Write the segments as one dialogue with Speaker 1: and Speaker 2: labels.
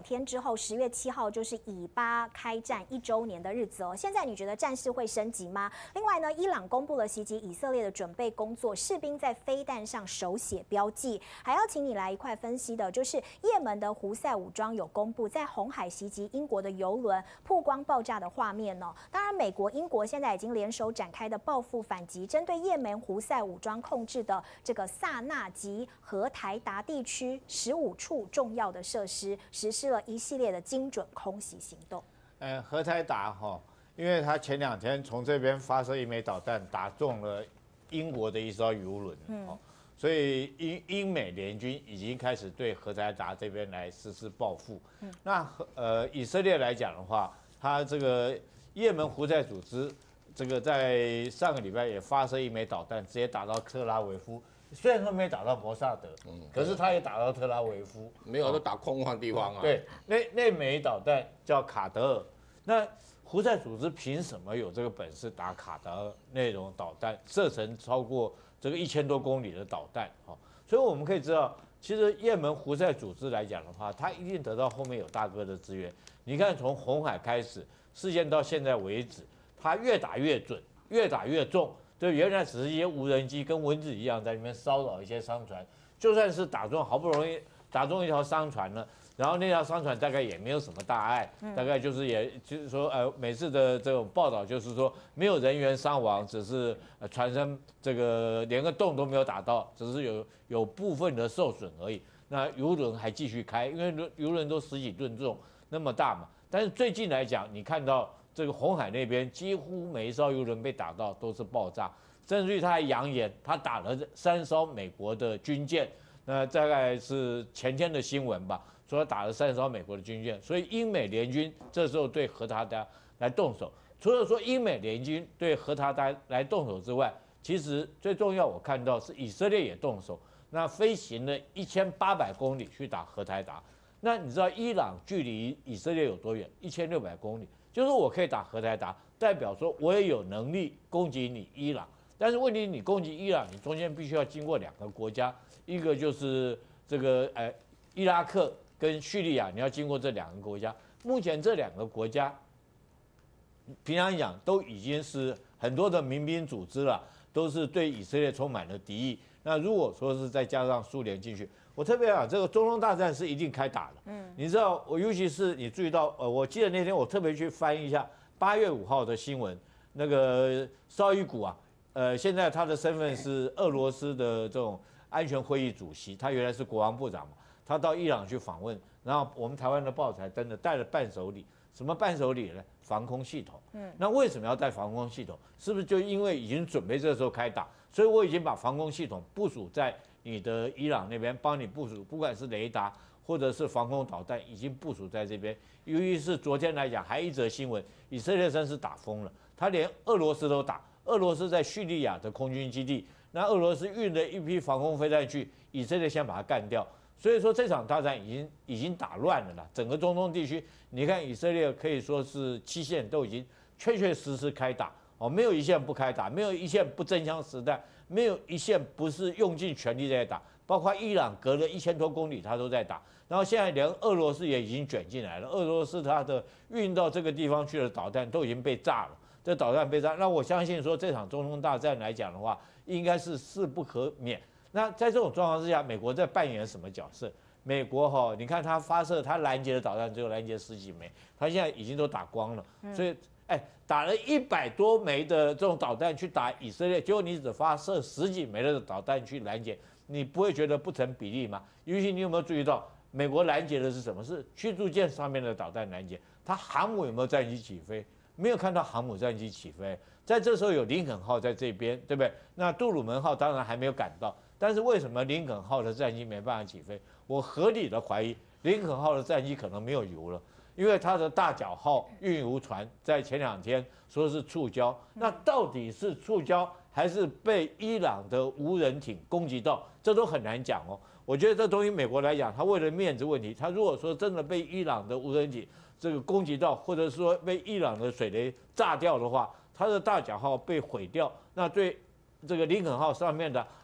Speaker 1: 天之后，10月7号就是以巴开战1周年的日子哦。现在你觉得战事会升级吗？另外呢，伊朗公布了袭击以色列的准备工作，士兵在飞弹上手写标记。还要请你来一块分析的，就是也门的胡塞武装有公布在红海袭击英国的油轮，曝光爆炸的画面哦。当然，美国、英国现在已经联手展开的报复反击，针对也门胡塞武装控制的这个萨那及荷台达地区15处重要的设施，实施了一系列的精准空袭行动。
Speaker 2: 荷台达哈，因为他前2天从这边发射1枚导弹，打中了英国的一艘油轮，所以英美联军已经开始对荷台达这边来实施报复。那以色列来讲的话，他这个也门胡塞组织这个在上个礼拜也发射1枚导弹，直接打到特拉维夫。虽然说没打到摩萨德，可是他也打到特拉维夫，
Speaker 3: 没有都打空旷地方啊。
Speaker 2: 对，那枚导弹叫卡德尔。那胡塞组织凭什么有这个本事打卡德尔那种导弹，射程超过这个1000多公里的导弹？所以我们可以知道，其实也门胡塞组织来讲的话，他一定得到后面有大哥的支援。你看，从红海开始，事件到现在为止，他越打越准，越打越重。对，原来只是一些无人机跟蚊子一样在里面骚扰一些商船，就算是打中，好不容易打中一条商船了，然后那条商船大概也没有什么大碍，大概就是也就是说每次的这种报道就是说没有人员伤亡，只是船身这个连个洞都没有打到，只是有部分的受损而已。那油轮还继续开，因为油轮都10几吨重那么大嘛。但是最近来讲，你看到这个红海那边几乎每一艘油轮被打到都是爆炸，甚至于他还扬言他打了3艘美国的军舰，那大概是前天的新闻吧，说他打了3艘美国的军舰，所以英美联军这时候对荷塔达来动手。除了说英美联军对荷塔达来动手之外，其实最重要我看到是以色列也动手，那飞行了1800公里去打荷台达。那你知道伊朗距离以色列有多远？1600公里。就是我可以打荷台达，代表说我也有能力攻击你伊朗。但是问题，你攻击伊朗，你中间必须要经过2个国家，一个就是这个伊拉克跟叙利亚，你要经过这2个国家。目前这2个国家，平常讲都已经是很多的民兵组织了，都是对以色列充满了敌意。那如果说是再加上苏联进去，我特别讲这个中东大战是一定开打的。你知道，尤其是你注意到，我记得那天我特别去翻一下8月5号的新闻，那个绍伊古啊，现在他的身份是俄罗斯的这种安全会议主席，他原来是国防部长嘛，他到伊朗去访问，然后我们台湾的报才登的带了伴手礼，什么伴手礼呢？防空系统。那为什么要带防空系统？是不是就因为已经准备这时候开打，所以我已经把防空系统部署在你的伊朗那边，帮你部署，不管是雷达或者是防空导弹，已经部署在这边。尤其是昨天来讲，还一则新闻，以色列真是打疯了，他连俄罗斯都打。俄罗斯在叙利亚的空军基地，那俄罗斯运了一批防空飞弹去，以色列先把它干掉。所以说这场大战已经打乱了啦，整个中东地区，你看以色列可以说是7线都已经确确实实开打哦，没有一线不开打，没有一线不真枪实弹，没有一线不是用尽全力在打，包括伊朗隔了1000多公里他都在打，然后现在连俄罗斯也已经卷进来了，俄罗斯它的运到这个地方去的导弹都已经被炸了，这导弹被炸，那我相信说这场中东大战来讲的话，应该是势不可免。那在这种状况之下，美国在扮演什么角色？美国你看他发射他拦截的导弹只有拦截10几枚，他现在已经都打光了，所以打了100多枚的这种导弹去打以色列，结果你只发射10几枚的导弹去拦截，你不会觉得不成比例吗？尤其你有没有注意到，美国拦截的是什么？是驱逐舰上面的导弹拦截，它航母有没有战机起飞？没有看到航母战机起飞。在这时候有林肯号在这边，对不对？那杜鲁门号当然还没有赶到。但是为什么林肯号的战机没办法起飞？我合理的怀疑，林肯号的战机可能没有油了，因为它的大角号运油船在前2天说是触礁，那到底是触礁还是被伊朗的无人艇攻击到？这都很难讲哦。我觉得这东西美国来讲，他为了面子问题，他如果说真的被伊朗的无人艇这个攻击到，或者说被伊朗的水雷炸掉的话，他的大角号被毁掉，那对这个林肯号上面的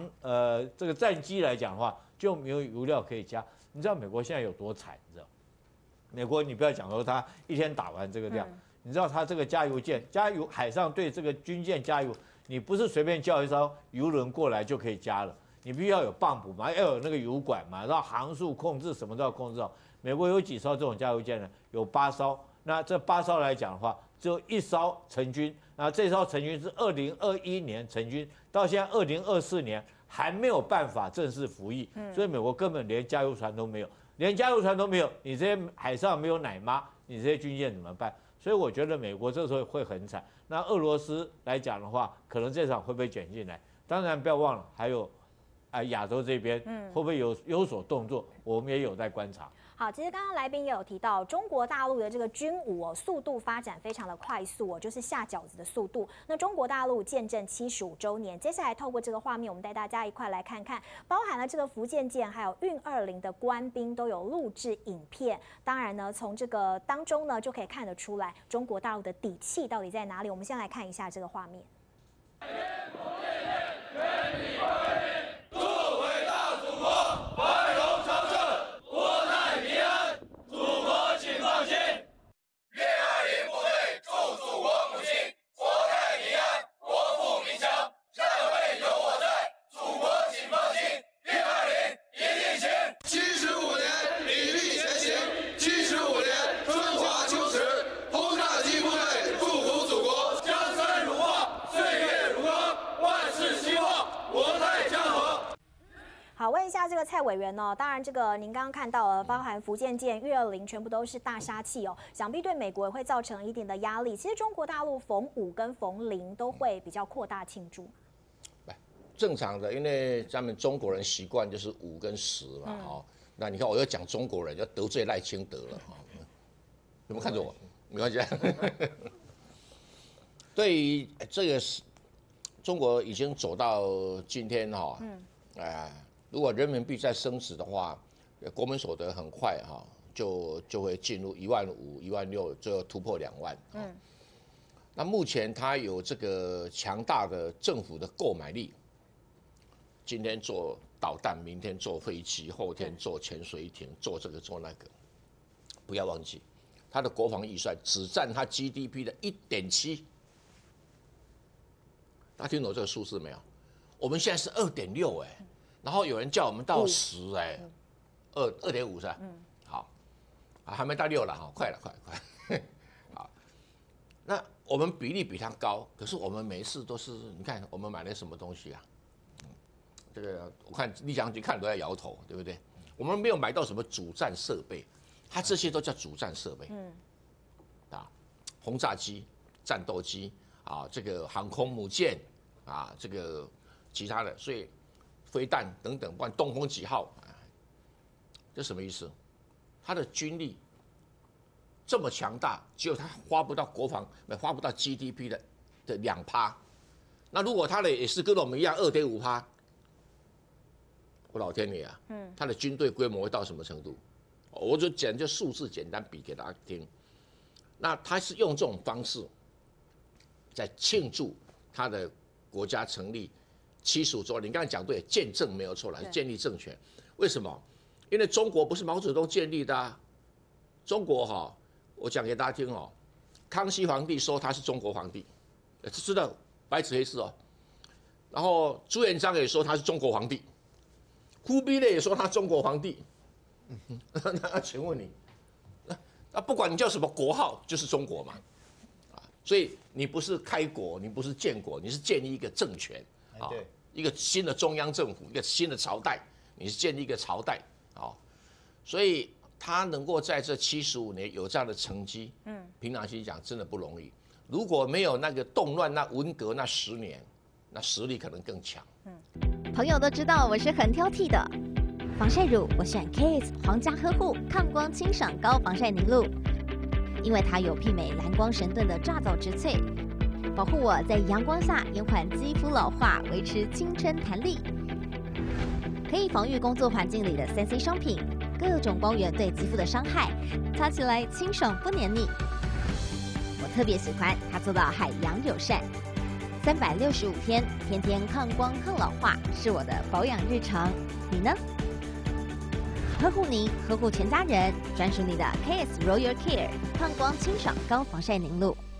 Speaker 2: 这个战机来讲的话，就没有油料可以加。你知道美国现在有多惨？你知道？ 美国你不要讲说他一天打完这个量，你知道他这个加油舰、海上对这个军舰加油，你不是随便叫一艘油轮过来就可以加了，你必须要有泵补嘛，要有那个油管嘛，然后航速控制什么都要控制到。美国有几艘这种加油舰呢？有8艘。那这8艘来讲的话，只有1艘成军，然后这艘成军是2021年成军，到现在2024年还没有办法正式服役，所以美国根本连加油船都没有，连加油船都没有，你这些海上没有奶妈，你这些军舰怎么办？所以我觉得美国这时候会很惨。那俄罗斯来讲的话，可能这场会不会卷进来？当然不要忘了，还有亚洲这边会不会有所动作，我们也有在观察。
Speaker 1: 好，其实刚刚来宾也有提到，中国大陆的这个军武速度发展非常的快速就是下饺子的速度。那中国大陆见证75周年，接下来透过这个画面，我们带大家一块来看看，包含了这个福建舰还有运20的官兵都有录制影片。当然呢，从这个当中呢，就可以看得出来中国大陆的底气到底在哪里。我们先来看一下这个画面。好，问一下这个蔡委员哦，当然这个您刚刚看到了，包含福建舰、运20全部都是大杀器哦，想必对美国也会造成一定的压力。其实中国大陆逢5跟逢0都会比较扩大庆祝。
Speaker 3: 正常的，因为咱们中国人习惯就是5跟10嘛，哈。那你看我又讲中国人，要得罪赖清德了，哈。有没有看着我？没关系。对于这个中国已经走到今天哈，如果人民币再升值的话，国民所得很快哈就会进入15000、16000，最后突破2万。那目前它有这个强大的政府的购买力，今天做导弹，明天做飞机，后天做潜水艇，做这个做那个。不要忘记，它的国防预算只占它 GDP 的1.7%。大家听懂这个数字没有？我们现在是2.6然后有人叫我们到102.5是吧？好，还没到6了哈，快了，快。好，那我们比例比它高，可是我们每一次都是，你看我们买了什么东西啊？这个我看李将军看都在摇头，对不对？我们没有买到什么主战设备，它这些都叫主战设备。轰炸机、战斗机这个航空母舰这个其他的，所以。飞弹等等，不管东风几号，这什么意思？他的军力这么强大，只有他花不到国防，花不到 GDP 的2%。那如果他的也是跟我们一样2.5%，我老天爷啊！他的军队规模会到什么程度？我就数字简单比给大家听。那他是用这种方式在庆祝他的国家成立。75周年，你刚才讲对，建政没有错了，是建立政权。为什么？因为中国不是毛泽东建立的中国我讲给大家听康熙皇帝说他是中国皇帝，知道白纸黑字然后朱元璋也说他是中国皇帝，忽必烈也说他中国皇帝。那请问你，那不管你叫什么国号，就是中国嘛。所以你不是开国，你不是建国，你是建立一个政权。一个新的中央政府，一个新的朝代，你是建立一个朝代所以他能够在这75年有这样的成绩，凭良心讲真的不容易。如果没有那个动乱、那文革那10年，那实力可能更强。
Speaker 4: 朋友都知道我是很挑剔的，防晒乳我选 Kiss 皇家呵护抗光清爽高防晒凝露，因为它有媲美蓝光神盾的抓藻植萃。保护我在阳光下延缓肌肤老化，维持青春弹力。可以防御工作环境里的3C 商品，各种光源对肌肤的伤害，擦起来清爽不黏腻。我特别喜欢它做到海洋友善，365天，天天抗光抗老化，是我的保养日常。你呢？ 呵护您，呵护全家人，专属你的 KS Royal Care 抗光清爽高防晒凝露。